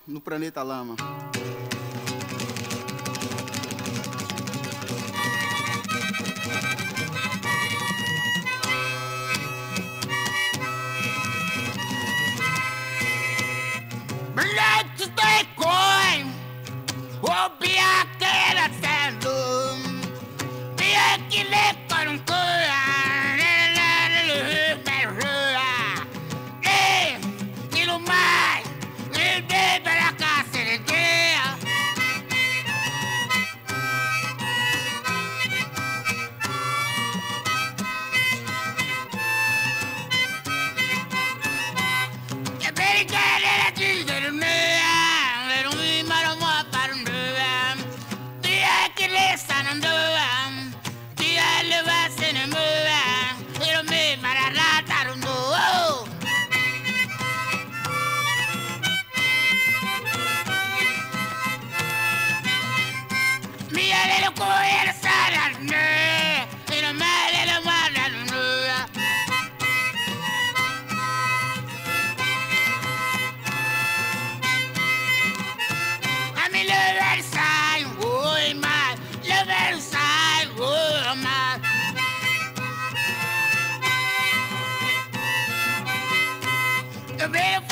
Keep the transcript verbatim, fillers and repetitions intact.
no planeta Lama. Let's stay going. Oh, be a kid at Sandum. Be a killer con Eh, kilo mai. Il bebe la casa de dia. Que beri kele la tigre de me. The